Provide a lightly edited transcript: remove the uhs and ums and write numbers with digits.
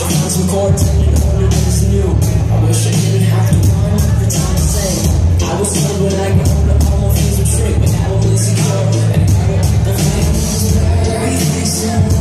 I found some chord and only was new. I wish I didn't have to run every time I sang. I was told when I get older all my fears would shrink, but now I'm insecure and I know what people think. Everything's